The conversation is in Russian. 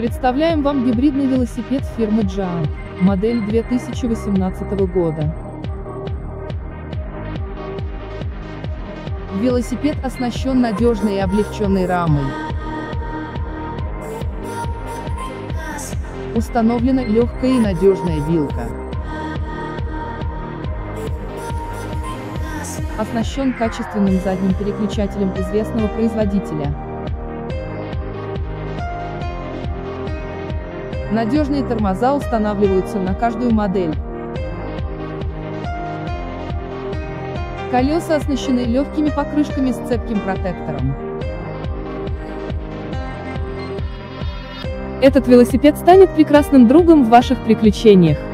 Представляем вам гибридный велосипед фирмы Jump, модель 2018 года. Велосипед оснащен надежной и облегченной рамой. Установлена легкая и надежная вилка. Оснащен качественным задним переключателем известного производителя. Надежные тормоза устанавливаются на каждую модель. Колеса оснащены легкими покрышками с цепким протектором. Этот велосипед станет прекрасным другом в ваших приключениях.